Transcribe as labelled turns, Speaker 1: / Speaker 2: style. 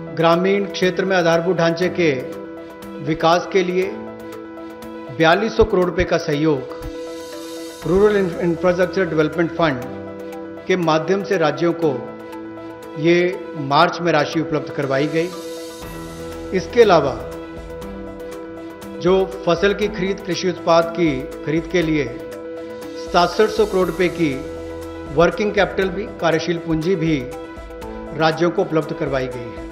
Speaker 1: ग्रामीण क्षेत्र में आधारभूत ढांचे के विकास के लिए 4200 करोड़ रुपए का सहयोग रूरल इंफ्रास्ट्रक्चर डेवलपमेंट फंड के माध्यम से राज्यों को ये मार्च में राशि उपलब्ध करवाई गई। इसके अलावा जो फसल की खरीद, कृषि उत्पाद की खरीद के लिए 6700 करोड़ रुपए की वर्किंग कैपिटल भी, कार्यशील पूंजी भी राज्यों को उपलब्ध करवाई गई है।